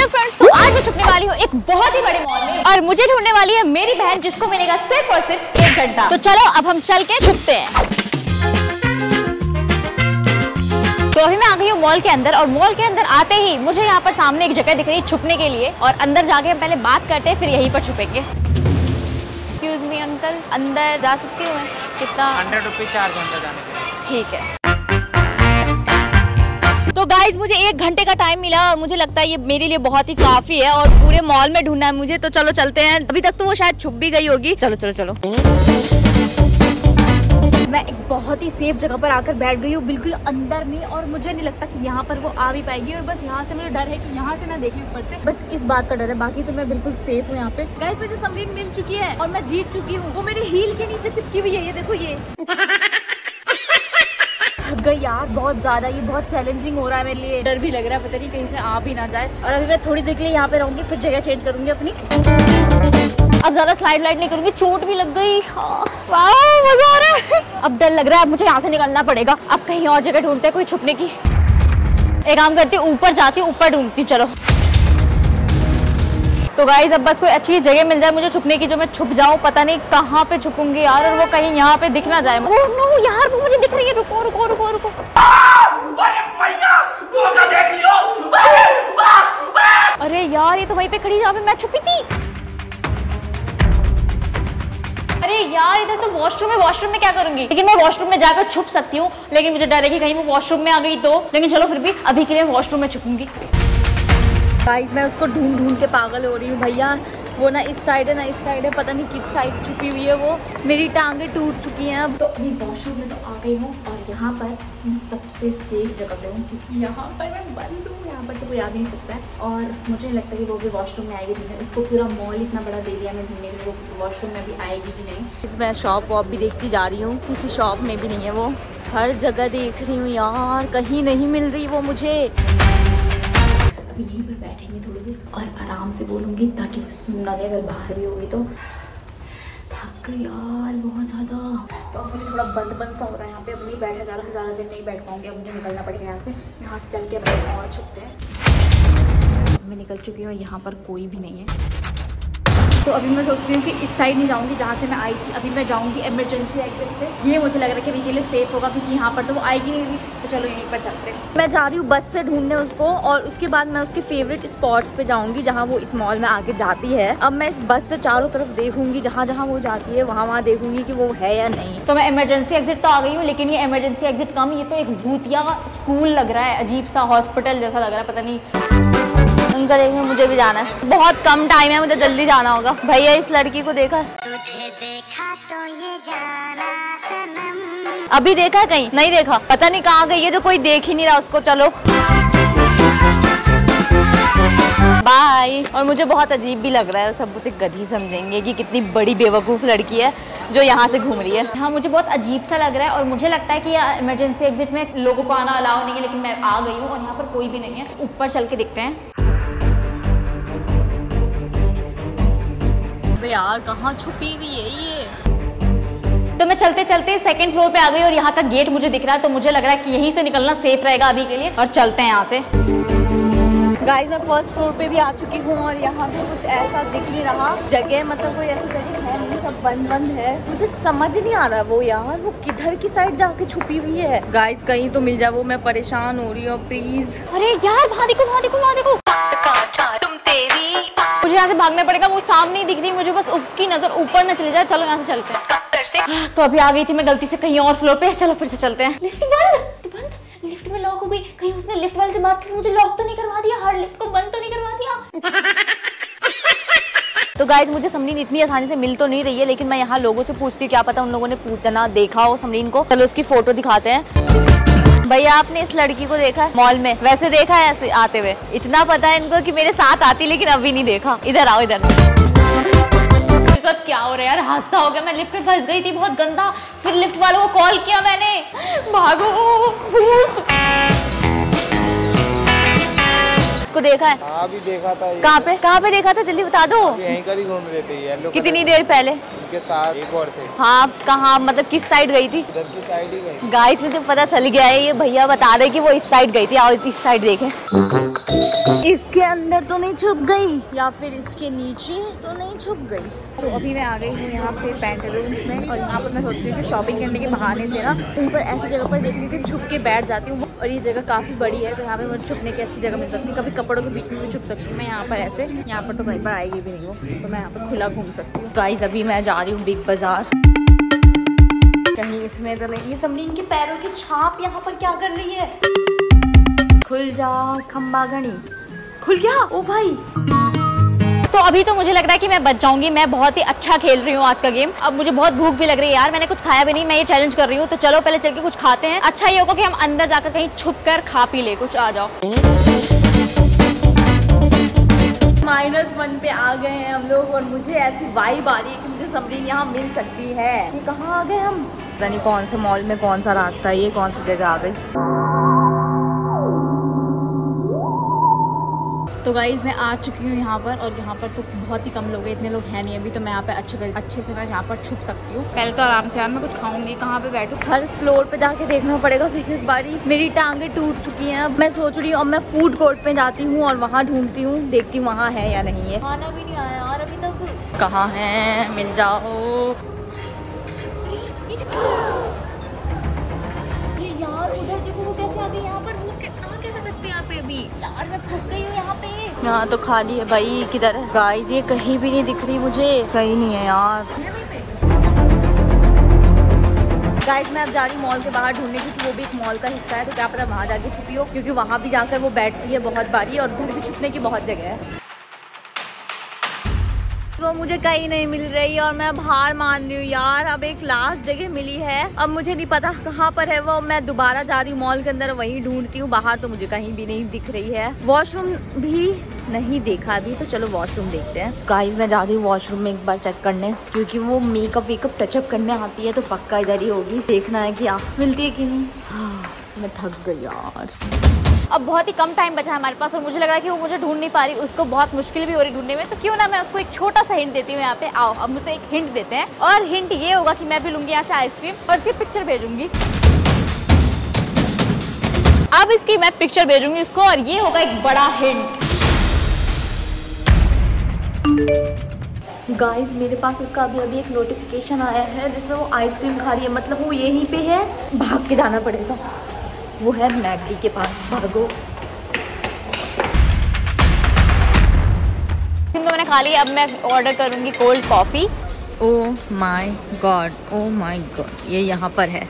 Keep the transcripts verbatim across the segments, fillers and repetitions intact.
Hello friends, तो आज मैं छुपने वाली हूँ एक बहुत ही बड़े मॉल में और मुझे ढूंढने वाली है मेरी बहन जिसको मिलेगा सिर्फ और सिर्फ एक घंटा। तो चलो अब हम चल के छुपते हैं। तो अभी मैं आ गई हूँ मॉल के अंदर और मॉल के अंदर आते ही मुझे यहाँ पर सामने एक जगह दिख रही है छुपने के लिए और अंदर जाके हम पहले बात करते हैं फिर यहीं पर छुपेंगे। एक्सक्यूज मी अंकल, अंदर जा सकती हूँ मैं? कितना? हंड्रेड रुपीज चार्ज अंदर जाने के। ठीक है। तो गाइज मुझे एक घंटे का टाइम मिला और मुझे लगता है ये मेरे लिए बहुत ही काफी है और पूरे मॉल में ढूंढना है मुझे। तो चलो चलते हैं। अभी तक तो वो शायद छुप भी गई होगी। चलो चलो चलो। मैं एक बहुत ही सेफ जगह पर आकर बैठ गई हूँ, बिल्कुल अंदर में, और मुझे नहीं लगता कि यहाँ पर वो आ भी पाएगी। और बस यहाँ से मुझे डर है कि यहाँ से ना देख लूँ ऊपर से, बस इस बात का डर है। बाकी तो मैं बिल्कुल सेफ हूँ यहाँ पे। गाइस मुझे समरीन मिल चुकी है और मैं जीत चुकी हूँ। वो मेरे हील के नीचे चिपकी हुई है, ये देखो ये। गई यार बहुत ज्यादा, ये बहुत चैलेंजिंग हो रहा है मेरे लिए। डर भी लग रहा है, पता नहीं कहीं से आ भी ना जाए। और अभी मैं थोड़ी देर के लिए यहाँ पे रहूंगी, फिर जगह चेंज करूंगी अपनी। अब ज्यादा स्लाइड लाइड नहीं करूंगी, चोट भी लग गई। वाह मजा आ रहा है। अब डर लग रहा है, अब मुझे यहाँ से निकलना पड़ेगा। अब कहीं और जगह ढूंढते हैं कोई छुपने की। एक काम करती हूँ, ऊपर जाती हूँ, ऊपर ढूंढती हूँ। चलो तो गाइस अब बस कोई अच्छी जगह मिल जाए मुझे छुपने की, जो मैं छुप जाऊं। पता नहीं कहाँ पे छुपूंगी यार, और वो कहीं यहाँ पे दिख ना जाए। ओह नो यार, वो मुझे दिख रही है। रुको रुको रुको रुको। अरे यार ये तो वहीं पे खड़ी जहाँ पे मैं छुपी थी। अरे यार इधर तो वॉशरूम है, वॉशरूम में क्या करूंगी? लेकिन मैं वॉशरूम में जाकर छुप सकती हूँ, लेकिन मुझे डर है कि कहीं वो वॉशरूम में आ गई तो। लेकिन चलो फिर भी अभी के लिए वॉशरूम में छुपूंगी। गाइस मैं उसको ढूंढ ढूंढ के पागल हो रही हूँ भैया। वो ना इस साइड है ना इस साइड है, पता नहीं किस साइड छुपी हुई है वो। मेरी टांगे टूट चुकी हैं अब। तो अभी वॉशरूम में तो आ गई हूँ और यहाँ पर मैं सबसे सेफ जगह पे हूँ क्योंकि यहाँ पर मैं बंद हूँ। यहाँ पर तो कोई आ भी नहीं सकता है और मुझे नहीं लगता कि वो भी वॉशरूम में आएगी ढूंढने। उसको पूरा मॉल इतना बड़ा दे दिया मैं ढूंढने के लिए, वो वॉशरूम में भी आएगी कि नहीं। मैं शॉप वॉप भी देखती जा रही हूँ, किसी शॉप में भी नहीं है वो। हर जगह देख रही हूँ यार, कहीं नहीं मिल रही वो मुझे। अभी यहीं पर बैठेंगे थोड़ी देर और आराम से बोलूँगी ताकि वो सुन ना दे। अगर बाहर भी होगी तो। थक गई यार बहुत ज़्यादा। तो अब मुझे थोड़ा बंद बंद सा हो रहा है यहाँ पे। अब नहीं बैठा जा रहा, ज़्यादा देर नहीं बैठ पाऊँगी। अब मुझे निकलना पड़ेगा यहाँ से। यहाँ से चल के अब और छुपते हैं। मैं निकल चुकी हूँ, यहाँ पर कोई भी नहीं है। तो अभी मैं सोच रही हूँ कि इस साइड नहीं जाऊँगी जहाँ से मैं आई थी। अभी मैं जाऊँगी इमरजेंसी एग्जिट से। ये मुझे लग रहा है कि अभी के लिए सेफ होगा क्योंकि यहाँ पर तो वो आएगी नहीं। तो चलो यहीं पर चलते हैं। मैं जा रही हूँ बस से ढूंढने उसको और उसके बाद मैं उसके फेवरेट स्पॉट्स पे जाऊँगी जहाँ वो इस मॉल में आके जाती है। अब मैं इस बस से चारों तरफ देखूंगी, जहाँ जहाँ वो जाती है वहाँ वहाँ देखूंगी कि वो है या नहीं। तो मैं इमरजेंसी एग्जिट तो आ गई हूँ, लेकिन ये इमरजेंसी एग्जिट कम, ये तो एक भूतिया स्कूल लग रहा है। अजीब सा हॉस्पिटल जैसा लग रहा है, पता नहीं। उनका देखने मुझे भी जाना है, बहुत कम टाइम है, मुझे जल्दी जाना होगा। भैया इस लड़की को देखा? तुझे देखा तो ये जाना सनम। अभी देखा? कहीं नहीं देखा, पता नहीं कहाँ गई है, जो कोई देख ही नहीं रहा उसको। चलो बाय। और मुझे बहुत अजीब भी लग रहा है, सब मुझे गधी समझेंगे कि कितनी बड़ी बेवकूफ़ लड़की है जो यहाँ से घूम रही है। हाँ मुझे बहुत अजीब सा लग रहा है और मुझे लगता है कि इमरजेंसी एग्जिट में लोगों को आना अलाउ नहीं है, लेकिन मैं आ गई हूँ और यहाँ पर कोई भी नहीं है। ऊपर चल के देखते हैं। यार कहाँ छुपी हुई है ये? तो मैं चलते चलते सेकंड फ्लोर पे आ गई और यहाँ तक गेट मुझे दिख रहा है, तो मुझे लग रहा है कि यहीं से निकलना सेफ रहेगा अभी के लिए। और चलते हैं यहाँ से। गाइस मैं फर्स्ट फ्लोर पे भी आ चुकी हूँ और यहाँ पे कुछ ऐसा दिख नहीं रहा जगह, मतलब कोई ऐसी जगह है नहीं, सब बंद बंद है। मुझे समझ नहीं आ रहा वो यार वो किधर की साइड जाके छुपी हुई है। गाइस कहीं तो मिल जाए वो, मैं परेशान हो रही हूँ प्लीज। अरे यार वहाँ देखो वहाँ देखो वहाँ देखो। तुम तेरी मुझे यहाँ से भागना पड़ेगा, वो सामने ही दिख रही, मुझे बस उसकी नजर ऊपर न चली जाए। चलो यहाँ से चलते हैं। तो अभी आ गई थी मैं गलती से कहीं और फ्लोर पे। चलो फिर से चलते हैं। लिफ्ट बंद बंद, लिफ्ट में लॉक हो गई। कहीं उसने लिफ्ट वाले से बात की, मुझे लॉक तो नहीं करवा दिया, हर लिफ्ट को बंद तो नहीं करवा दिया। तो गाइस मुझे समरीन इतनी आसानी से मिल तो नहीं रही है, लेकिन मैं यहाँ लोगों से पूछती हूँ, क्या पता उन लोगों ने पूछना देखा हो समरीन को। चलो उसकी फोटो दिखाते हैं। भैया आपने इस लड़की को देखा है मॉल में? वैसे देखा है ऐसे आते हुए? इतना पता है इनको कि मेरे साथ आती, लेकिन अभी नहीं देखा। इधर आओ इधर। मेरे साथ क्या हो रहा है यार, हादसा हो गया। मैं लिफ्ट में फंस गई थी बहुत गंदा, फिर लिफ्ट वालों को कॉल किया मैंने। भागो। इसको देखा है? हाँ भी देखा था। कहाँ पे कहाँ पे देखा था, जल्दी बता दो। यहीं कर ही घूम रहे थे येलो। कितनी देर पहले? उनके साथ एक और थे। हाँ कहाँ, मतलब किस साइड गई थी? इधर की साइड ही गई। गाइस मुझे पता चल गया है, ये भैया बता रहे कि वो इस साइड गई थी। आओ इस साइड देखें। इसके अंदर तो नहीं छुप गई, या फिर इसके नीचे तो नहीं छुप गई। तो अभी मैं आ गई हूँ यहाँ पे पैंटालून्स में, और यहाँ पर मैं सोच रही हूँ कि शॉपिंग करने के बहाने से ना कहीं पर ऐसी जगह पर देखने से छुप के बैठ जाती हूँ। और ये जगह काफ़ी बड़ी है, तो यहाँ पे मुझे छुपने की अच्छी जगह मिल सकती है। कभी कपड़ों के बीच में भी छुप सकती हूँ मैं यहाँ पर ऐसे। यहाँ पर तो कहीं पर आएगी भी नहीं हो, तो मैं यहाँ पर खुला घूम सकती हूँ। गाइस अभी मैं जा रही हूँ बिग बाजार, कहीं इसमें तो नहीं। ये समरीन के पैरों की छाप यहाँ पर क्या कर रही है? खुल जा खम्बा घनी, खुल गया। ओ भाई, तो अभी तो मुझे लग रहा है कि मैं बच जाऊंगी। मैं बहुत ही अच्छा खेल रही हूँ आज का गेम। अब मुझे बहुत भूख भी लग रही है यार, मैंने कुछ खाया भी नहीं। मैं ये चैलेंज कर रही हूँ, तो चलो पहले चल के कुछ खाते हैं। अच्छा ये होगा कि हम अंदर जाकर कहीं छुप कर खा पी ले कुछ। आ जाओ। माइनस वन पे आ गए हैं हम लोग, और मुझे ऐसी वाइब आ रही है कि मुझे समरीन यहाँ मिल सकती है। ये कहाँ आ गए हम? पता नहीं कौन से मॉल में कौन सा रास्ता है, ये कौन सी जगह आ गई। तो गाइज मैं आ चुकी हूँ यहाँ पर, और यहाँ पर तो बहुत ही कम लोग हैं, इतने लोग हैं नहीं अभी। तो मैं यहाँ पे अच्छे अच्छे से मैं यहाँ पर छुप सकती हूँ। पहले तो आराम से यार मैं कुछ खाऊंगी, कहाँ पे बैठूँ? हर फ्लोर पे जाके देखना पड़ेगा फिर एक बारी। मेरी टांगे टूट चुकी हैं। अब मैं सोच रही हूँ अब मैं फूड कोर्ट पे जाती हूँ और वहाँ ढूंढती हूँ, देखती हूँ वहाँ है या नहीं है। खाना भी नहीं आया यार अभी तक। कहाँ है, मिल जाओ यार। उधर देखो वो कैसे आ गई यहाँ पर, वो आ कैसे सकते हैं यहाँ पे? अभी यार मैं फंस गई हूँ यहाँ पे। यहाँ तो खाली है भाई, किधर है? गाइस ये कहीं भी नहीं दिख रही मुझे, कहीं नहीं है यार। गाइस मैं अब जा रही हूँ मॉल के बाहर ढूंढने, क्योंकि वो भी एक मॉल का हिस्सा है। तो क्या पता वहाँ जाके छुपी हो, क्योंकि वहाँ भी जाकर वो बैठती है बहुत बारी, और उधर भी छुपने की बहुत जगह है। वो मुझे कहीं नहीं मिल रही और मैं अब हार मान रही हूँ यार। अब एक लास्ट जगह मिली है, अब मुझे नहीं पता कहाँ पर है वो। मैं दोबारा जा रही हूँ मॉल के अंदर, वहीं ढूंढती हूँ। बाहर तो मुझे कहीं भी नहीं दिख रही है। वॉशरूम भी नहीं देखा अभी, तो चलो वॉशरूम देखते हैं। गाइस मैं जा रही हूँ वॉशरूम में एक बार चेक करने, क्योंकि वो मेकअप वेकअप टचअप करने आती है, तो पक्का इधर ही होगी। देखना है कि आप मिलती है कि नहीं। हाँ, मैं थक गई यार। अब बहुत ही कम टाइम बचा है हमारे पास, और मुझे लग रहा है कि वो मुझे ढूंढ नहीं पा रही, उसको बहुत मुश्किल भी हो रही ढूंढने में। तो क्यों ना मैं उसको एक छोटा सा हिंट देती हूँ यहाँ पे। आओ अब मुझे एक हिंट देते हैं, और हिंट ये होगा कि मैं भी लूंगी यहाँ से आइसक्रीम और इसकी पिक्चर भेजूंगी। अब इसकी मैं पिक्चर भेजूंगी उसको, और ये होगा एक बड़ा हिंट। गाइस मेरे पास उसका अभी अभी एक नोटिफिकेशन आया है जिसमें वो आइसक्रीम खा रही है, मतलब वो यहीं पे है। भाग के जाना पड़ेगा, वो है मैकडी के पास। भागो। तो मैंने खा लिया, अब मैं ऑर्डर करूंगी cold coffee. Oh my God, oh my God, ये यहाँ पर है।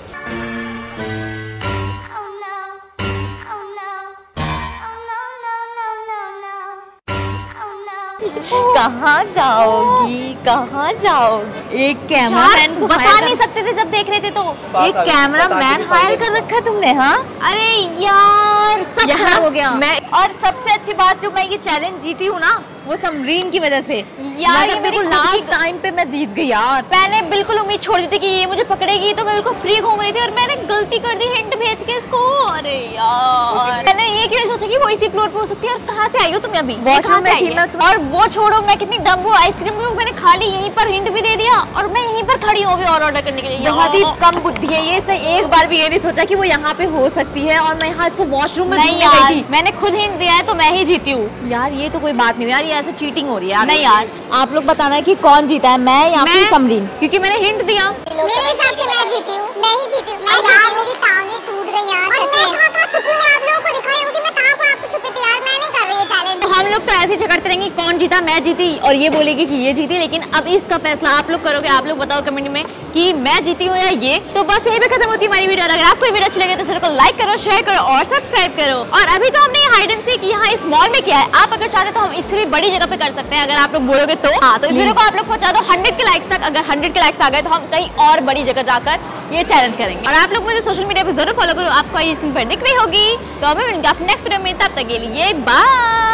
कहाँ जाओगी, कहाँ जाओगी? एक कैमरामैन को बता नहीं सकते थे जब देख रहे थे, तो एक कैमरामैन हायर कर रखा है तुमने? हाँ अरे यार सब खराब हो गया। मैं और सबसे अच्छी बात, जो मैं ये चैलेंज जीती हूँ ना, वो समरीन की वजह से यार। ये मेरे लास्ट टाइम पे मैं जीत गई यार। मैंने बिल्कुल उम्मीद छोड़ दी थी कि ये मुझे पकड़ेगी, तो मैं बिल्कुल फ्री घूम रही थी, और मैंने गलती कर दी हिंट भेज के इसको। अरे यार मैंने ये क्यों सोचा कि वो इसी फ्लोर पे हो सकती है। और कहाँ से आई हो तुम अभी? वॉशरूम में थी मैं। और वो छोड़ो, मैं कितनी डम हूँ। आइसक्रीम को मैंने खा ली, यहीं पर हिंट भी दे दिया, और मैं यहीं पर खड़ी हूँ और ऑर्डर करने के लिए। बहुत ही कम बुद्धि है ये, से एक बार भी ये नहीं सोचा कि वो यहाँ पे हो सकती है, और मैं यहाँ इसको वॉशरूम में नहीं यार, मैंने खुद हिंट दिया है तो मैं ही जीती हूँ यार। ये तो कोई बात नहीं यार, ये ऐसे चीटिंग हो रही है। नहीं यार आप लोग बताना है कि कौन जीता है, मैं या फिर समरीन, क्योंकि मैंने हिंट दिया। मेरे हिसाब से मैं जीती हूँ। मैं ही जीती हूँ। मैं यार मेरी टांगें टूट गई यार। और मैं कहाँ कहाँ छुपी हूँ, आप लोगों को दिखाई होगी मैं कहाँ कहाँ छुपी थी यार। मैं नहीं कर रही है चैलेंज। तो हम लोग तो ऐसे ही झगड़ते रहेंगे, कौन जीता, मैं जीती, और ये बोलेगी कि ये जीती। लेकिन अब इसका फैसला आप लोग करोगे। आप लोग बताओ कमेंट में कि मैं जीती हूँ या ये। तो बस यही पे खत्म होती है हमारी वीडियो। अगर आपको वीडियो अच्छी लगे तो चैनल को लाइक करो, शेयर करो और सब्सक्राइब करो। और अभी तो हमने हाइड एंड सीक यहाँ इस मॉल में किया है। आप अगर चाहते तो हम इससे भी बड़ी जगह पे कर सकते हैं, अगर आप लोग बोलोगे तो। हाँ तो इस वीडियो को आप लोग पहुंचा दो हंड्रेड के लाइक्स तक। अगर हंड्रेड के लाइक्स आ गए तो हम कहीं और बड़ी जगह जाकर ये चैलेंज करेंगे। और आप लोग मुझे सोशल मीडिया पे जरूर फॉलो करो, आपको आई स्क्रीन पर दिख रही होगी। तो हमें मिलेंगे आप नेक्स्ट वीडियो में, तब तक के लिए बाय।